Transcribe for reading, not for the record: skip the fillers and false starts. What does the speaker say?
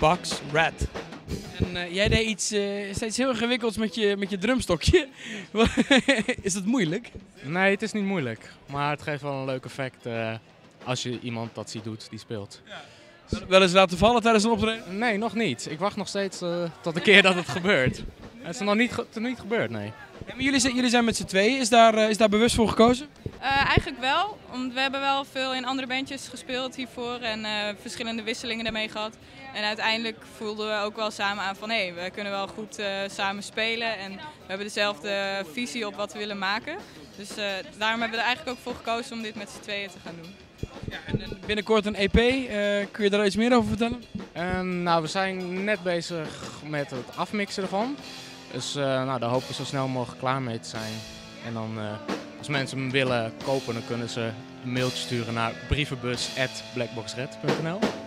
Box Red. En jij deed iets steeds heel ingewikkelds met je drumstokje. Is dat moeilijk? Nee, het is niet moeilijk. Maar het geeft wel een leuk effect als je iemand dat ziet doet die speelt. Wel eens laten vallen tijdens een optreden? Nee, nog niet. Ik wacht nog steeds tot de keer dat het gebeurt. Het is nog niet gebeurd, nee. Ja, maar jullie zijn met z'n tweeën. Is daar bewust voor gekozen? Eigenlijk wel, want we hebben wel veel in andere bandjes gespeeld hiervoor en verschillende wisselingen daarmee gehad. En uiteindelijk voelden we ook wel samen aan van hé, we kunnen wel goed samen spelen en we hebben dezelfde visie op wat we willen maken. Dus daarom hebben we er eigenlijk ook voor gekozen om dit met z'n tweeën te gaan doen. Ja, en binnenkort een EP. Kun je daar iets meer over vertellen? Nou, we zijn net bezig met het afmixen ervan. Dus nou, daar hopen we zo snel mogelijk klaar mee te zijn. En dan, als mensen hem willen kopen, dan kunnen ze een mailtje sturen naar brievenbus@blackboxred.nl.